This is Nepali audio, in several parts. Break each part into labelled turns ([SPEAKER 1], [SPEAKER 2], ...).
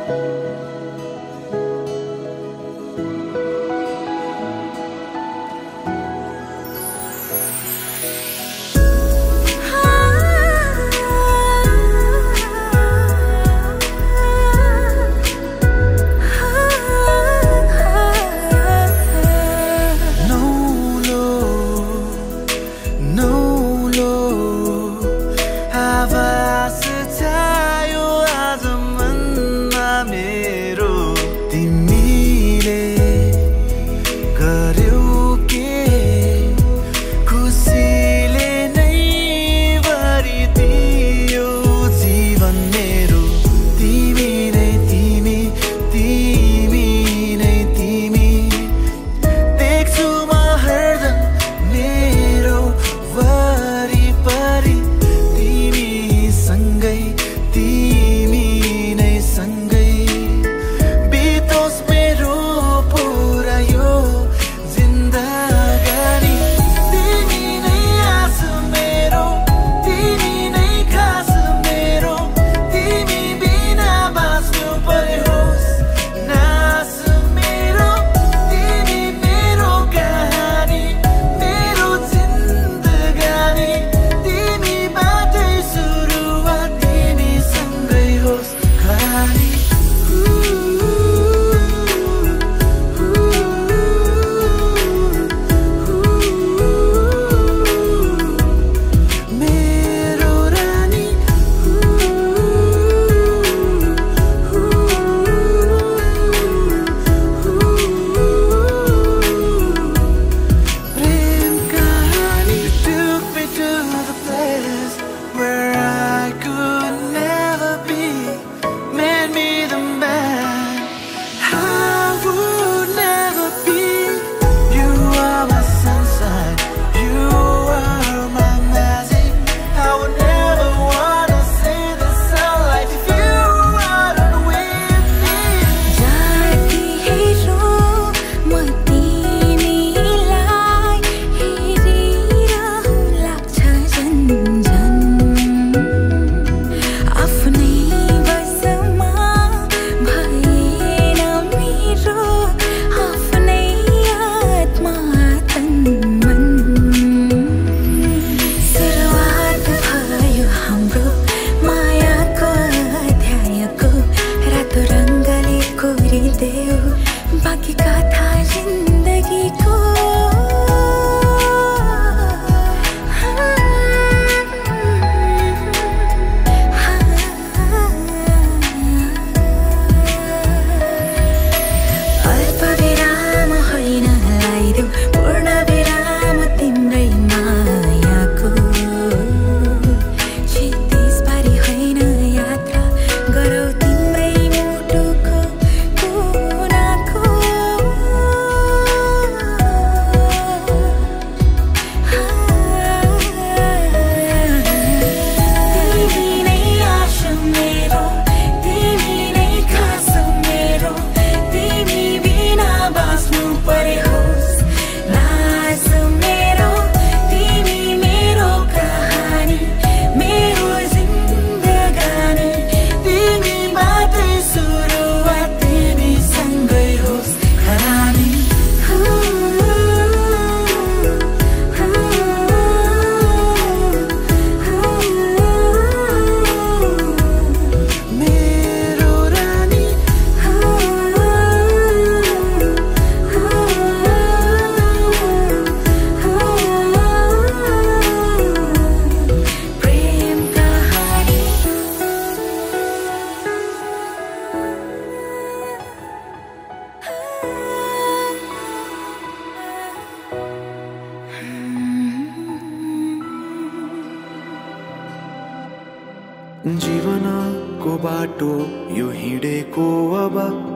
[SPEAKER 1] जीवनको बाटो यो हिँडेको अब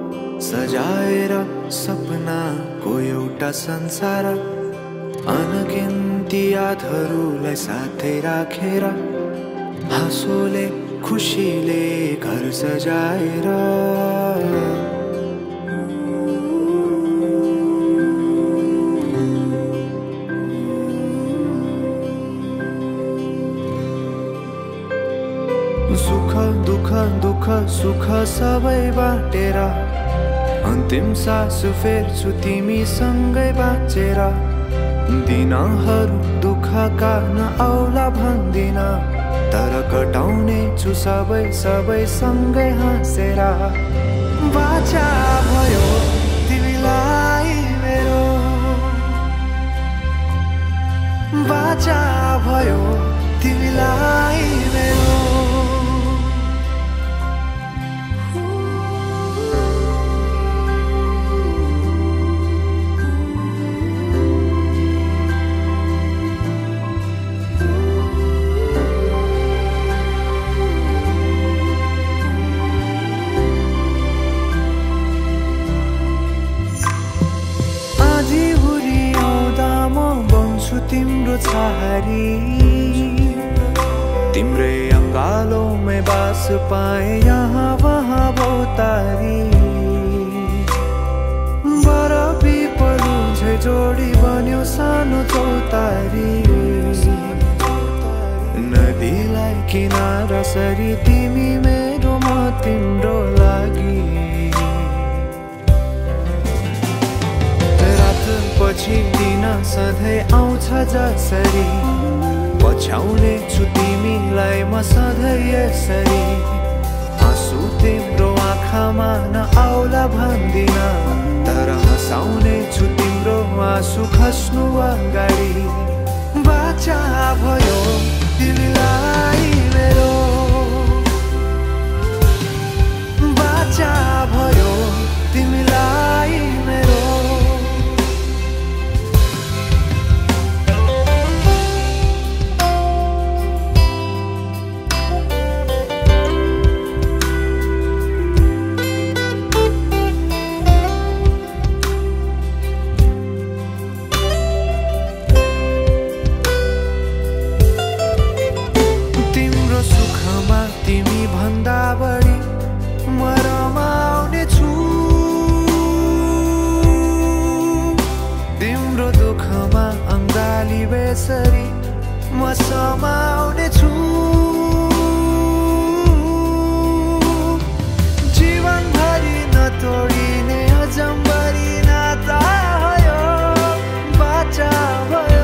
[SPEAKER 1] सजाएर सपनाको एउटा संसार अनगिन्ती यादहरूलाई साथै राखेर हाँसोले खुसीले घर सजाएर सुख दुख दुख सुख सबै बाटेर अन्तिम सास फेर्छु तिमीसँगै बाँचेर। दिनहरू दुःखका नआउला भन्दिन, तर कटाउने छु सबै सँगै हाँसेर। बाचा भयो तिमीलाई मेरो, बाचा भयो तिमीलाई मेरो। तिम्रो छहारी तिम्रै अंगालों में बास पाए यहाँ वहाँ बहुतारी। बरफी पलु झै जोडी बन्यो सानो चौतारी। नदीलाई किनारा सरी तिमी मेरो म तिम्रो लागि। पछि दिन सधैँ आउँछ जसरी, पछ्याउने छु तिमीलाई म सधैँ यसरी। आँसु तिम्रो आँखामा नआउला भन्दिन, तर हँसाउने छु तिम्रो आँसु खस्नु अगाडि। बाचा भयो तिमीलाई मेरो, बाचा भयो तिमीलाई मेरो। तिमी भन्दा बढी म रमाउने छु, तिम्रो दुःखमा अंगाली बेसरी म समाउने छु। जीवनभरि नतोडिने अजम्बरी नाता भयो, बाचा भयो।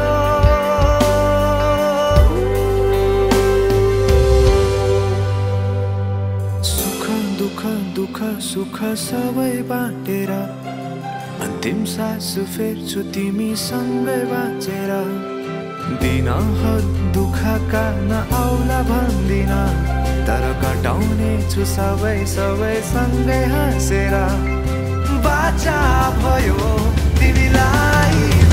[SPEAKER 1] दुख सुख सबै बाटेर अन्तिम सास फेर्छु तिमीसँगै बाँचेर। दिनहरू दुःखका नआउला भन्दिन, तर कटाउने छु सबै सँगै हाँसेर। बाचा भयो तिमीलाई